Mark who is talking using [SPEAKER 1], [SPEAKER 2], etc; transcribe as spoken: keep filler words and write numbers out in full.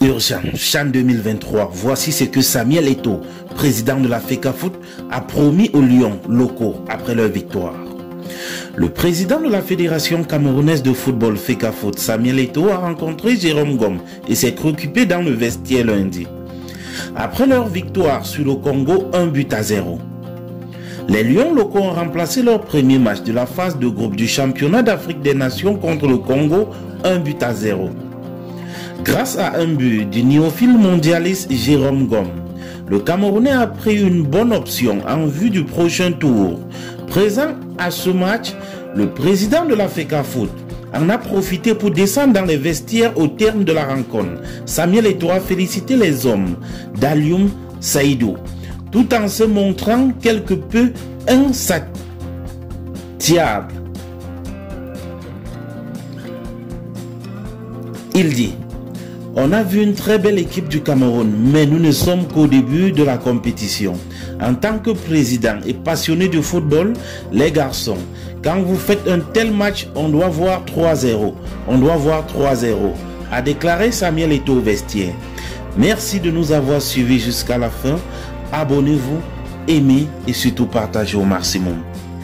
[SPEAKER 1] Urgent, CHAN deux mille vingt-trois, voici ce que Samuel Eto'o, président de la FECAFOOT, a promis aux Lions locaux après leur victoire. Le président de la Fédération camerounaise de football FECAFOOT, Samuel Eto'o, a rencontré Jérôme Gomme et s'est préoccupé dans le vestiaire lundi. Après leur victoire sur le Congo, un but à zéro. Les Lions locaux ont remplacé leur premier match de la phase de groupe du championnat d'Afrique des Nations contre le Congo, un but à zéro. Grâce à un but du néophile mondialiste Jérôme Gomme, le Camerounais a pris une bonne option en vue du prochain tour. Présent à ce match, le président de la FECAFOOT en a profité pour descendre dans les vestiaires au terme de la rencontre. Samuel Eto'o a félicité les hommes d'Alioum Saïdou, tout en se montrant quelque peu insatiable. Il dit: on a vu une très belle équipe du Cameroun, mais nous ne sommes qu'au début de la compétition. En tant que président et passionné de football, les garçons, quand vous faites un tel match, on doit voir trois zéro. On doit voir trois zéro, a déclaré Samuel Eto'o au vestiaire. Merci de nous avoir suivis jusqu'à la fin. Abonnez-vous, aimez et surtout partagez au maximum.